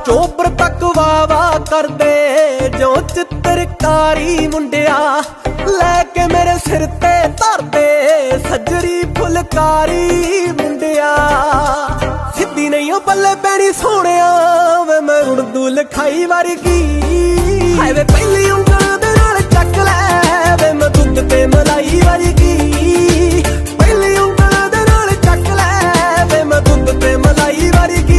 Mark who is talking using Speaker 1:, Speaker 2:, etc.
Speaker 1: Chopper ਤੱਕ ਵਾਵਾ ਕਰਦੇ ਜੋ ਚਿੱਤਰਕਾਰੀ ਮੁੰਡਿਆ, ਲੈ ਕੇ ਮੇਰੇ ਸਿਰ ਤੇ ਧਰਦੇ ਸੱਜਰੀ ਫੁਲਕਾਰੀ ਮੁੰਡਿਆ। ਸਿੱਧੀ ਨਹੀਂ ਉਹ ਪੱਲੇ ਪੈਣੀ ਸੋਹਣਿਆ ਵੇ ਮੈਂ ਉਰਦੂ ਲਿਖਾਈ ਵਰਗੀ, ਹਾਏ ਵੇ ਪਹਿਲੀ ਉਂਗਲ ਦੇ ਨਾਲ ਚੱਕ ਲੈ ਵੇ ਮੈਂ ਦੁੱਧ ਤੇ ਮਲਾਈ ਵਰਗੀ, ਪਹਿਲੀ ਉਂਗਲ ਦੇ ਨਾਲ ਚੱਕ ਲੈ ਵੇ ਮੈਂ ਦੁੱਧ ਤੇ ਮਲਾਈ ਵਰਗੀ।